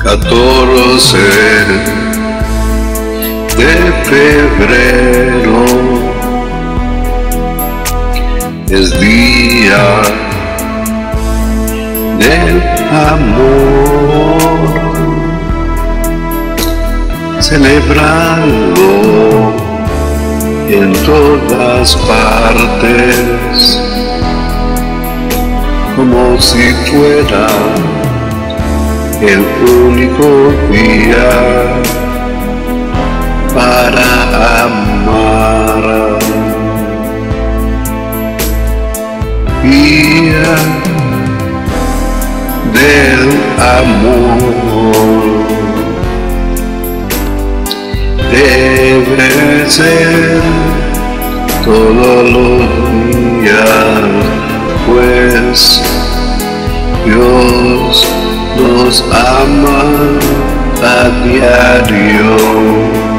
14 de febrero es día del amor, celebrando en todas partes como si fuera el único día para amar. Día del amor debe ser todos los días, pues Dios nos ama a diario.